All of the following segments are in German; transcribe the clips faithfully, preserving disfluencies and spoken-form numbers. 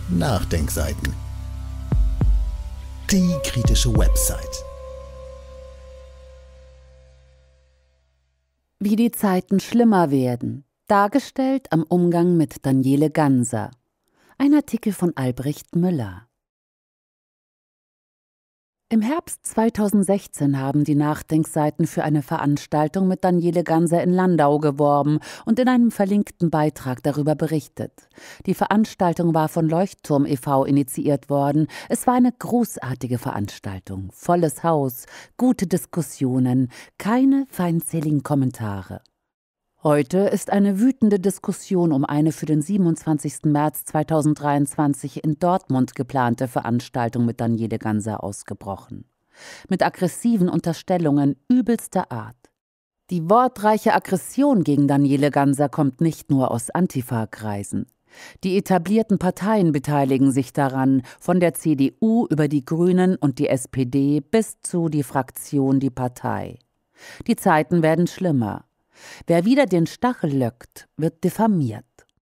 Nachdenkseiten. Die kritische Website. Wie die Zeiten schlimmer werden. Dargestellt am Umgang mit Daniele Ganser. Ein Artikel von Albrecht Müller. Im Herbst zweitausendsechzehn haben die Nachdenkseiten für eine Veranstaltung mit Daniele Ganser in Landau geworben und in einem verlinkten Beitrag darüber berichtet. Die Veranstaltung war von Leuchtturm e V initiiert worden. Es war eine großartige Veranstaltung, volles Haus, gute Diskussionen, keine feindseligen Kommentare. Heute ist eine wütende Diskussion um eine für den siebenundzwanzigsten März zweitausenddreiundzwanzig in Dortmund geplante Veranstaltung mit Daniele Ganser ausgebrochen. Mit aggressiven Unterstellungen übelster Art. Die wortreiche Aggression gegen Daniele Ganser kommt nicht nur aus Antifa-Kreisen. Die etablierten Parteien beteiligen sich daran, von der C D U über die Grünen und die S P D bis zu die Fraktion Die Partei. Die Zeiten werden schlimmer. Wer wieder den Stachel löckt, wird diffamiert.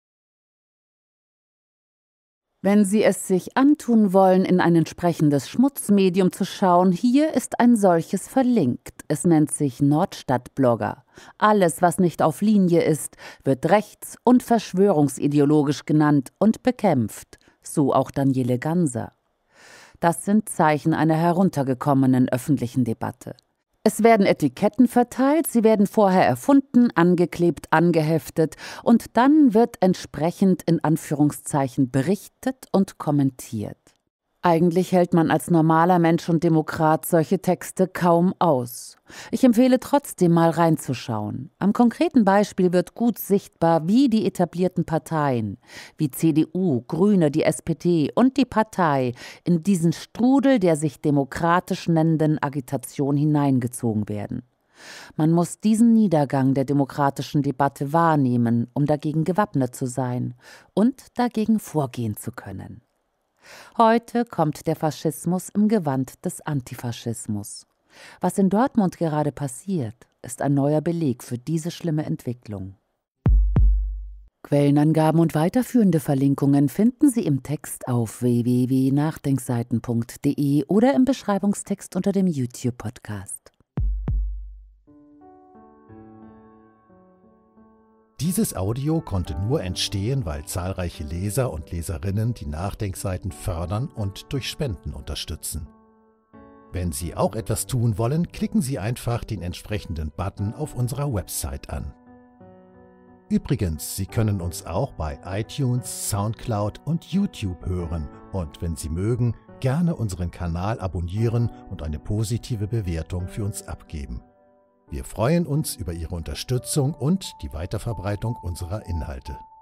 Wenn Sie es sich antun wollen, in ein entsprechendes Schmutzmedium zu schauen, hier ist ein solches verlinkt. Es nennt sich Nordstadtblogger. Alles, was nicht auf Linie ist, wird rechts- und verschwörungsideologisch genannt und bekämpft. So auch Daniele Ganser. Das sind Zeichen einer heruntergekommenen öffentlichen Debatte. Es werden Etiketten verteilt, sie werden vorher erfunden, angeklebt, angeheftet und dann wird entsprechend in Anführungszeichen berichtet und kommentiert. Eigentlich hält man als normaler Mensch und Demokrat solche Texte kaum aus. Ich empfehle trotzdem mal reinzuschauen. Am konkreten Beispiel wird gut sichtbar, wie die etablierten Parteien, wie C D U, Grüne, die S P D und die Partei in diesen Strudel der sich demokratisch nennenden Agitation hineingezogen werden. Man muss diesen Niedergang der demokratischen Debatte wahrnehmen, um dagegen gewappnet zu sein und dagegen vorgehen zu können. Heute kommt der Faschismus im Gewand des Antifaschismus. Was in Dortmund gerade passiert, ist ein neuer Beleg für diese schlimme Entwicklung. Quellenangaben und weiterführende Verlinkungen finden Sie im Text auf w w w punkt nachdenkseiten punkt d e oder im Beschreibungstext unter dem YouTube-Podcast. Dieses Audio konnte nur entstehen, weil zahlreiche Leser und Leserinnen die Nachdenkseiten fördern und durch Spenden unterstützen. Wenn Sie auch etwas tun wollen, klicken Sie einfach den entsprechenden Button auf unserer Website an. Übrigens, Sie können uns auch bei iTunes, Soundcloud und YouTube hören und wenn Sie mögen, gerne unseren Kanal abonnieren und eine positive Bewertung für uns abgeben. Wir freuen uns über Ihre Unterstützung und die Weiterverbreitung unserer Inhalte.